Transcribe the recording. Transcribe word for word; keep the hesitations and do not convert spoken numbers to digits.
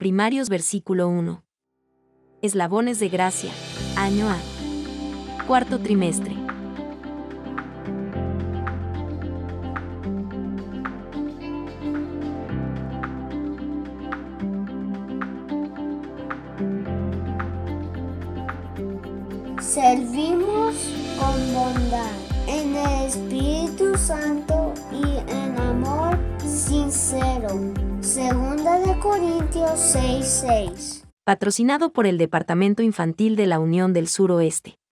Primarios versículo uno. Eslabones de gracia, año A. Cuarto trimestre. Servimos con bondad, en el Espíritu Santo y en amor sincero. Segunda de Corintios seis seis. Patrocinado por el Departamento Infantil de la Unión del Suroeste.